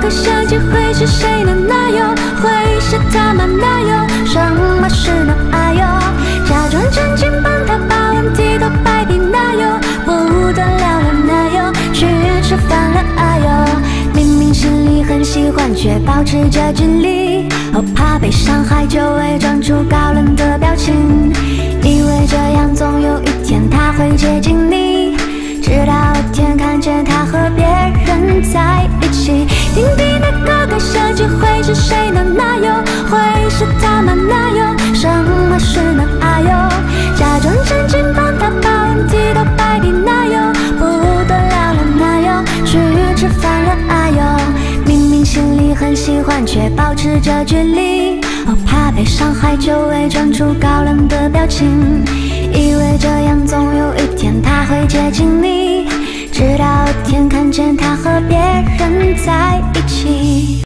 个设计会是谁的男友？会是他吗？男友？什么是男爱友？假装正经帮他把问题都摆平，男友？不得了了，男友？去吃饭了，哎呦！明明心里很喜欢，却保持着距离，怕被伤害，就伪装出高冷的表情，以为这样总有一天他会接近你。 直到有天看见他和别人在一起，丁丁的哥哥设计会是谁的男友？会是他吗？男友？什么是男爱友？假装正经帮他把问题都摆平，男友？不得了了，男友？去吃饭了，哎呦！明明心里很喜欢，却保持着距离，怕被伤害，就伪装出高冷的表情，以为这样总有一天他会接近你。 直到有天看见他和别人在一起。